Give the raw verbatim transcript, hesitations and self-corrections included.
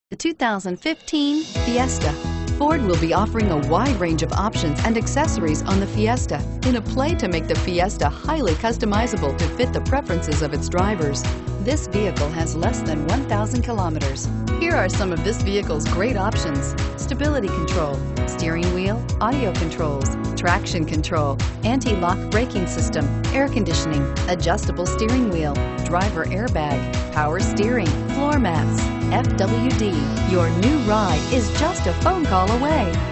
The two thousand fifteen Fiesta. Ford will be offering a wide range of options and accessories on the Fiesta in a play to make the Fiesta highly customizable to fit the preferences of its drivers. This vehicle has less than one thousand kilometers. Here are some of this vehicle's great options: stability control, steering wheel audio controls, traction control, anti-lock braking system, air conditioning, adjustable steering wheel, driver airbag, power steering, floor mats, F W D. Your new ride is just a phone call away.